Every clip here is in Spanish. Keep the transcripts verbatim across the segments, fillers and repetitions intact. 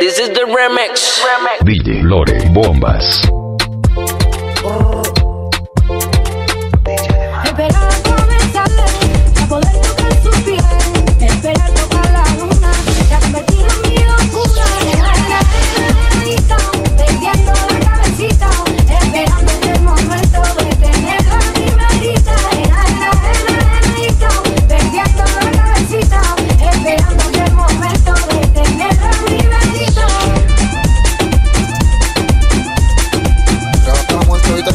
This is the remix. D J Lore Bombas. Esperar a comenzarle, a poder tocar su piel. Esperar tocar la luna, se ha convertido en mi locura. Perdiendo la cabecita, esperando el momento de tener la primerita. Perdiendo la cabecita, esperando el momento de tener la primerita. Ya estamos en Twitter.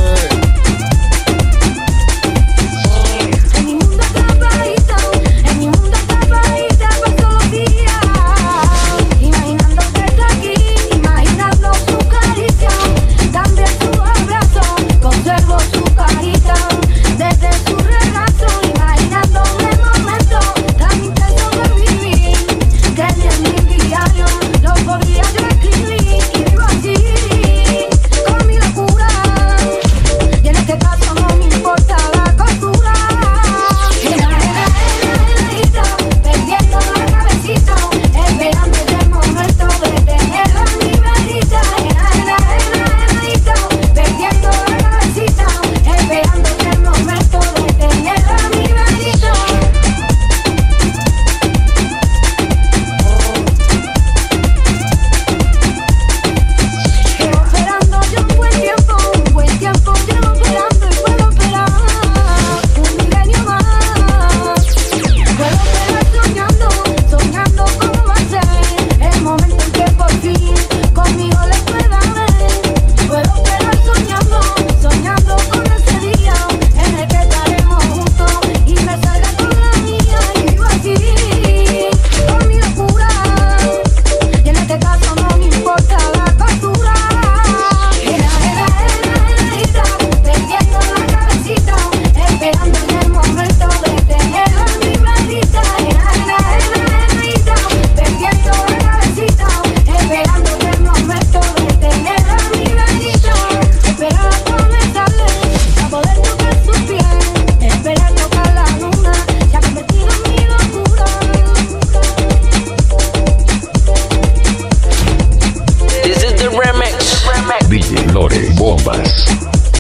Esperando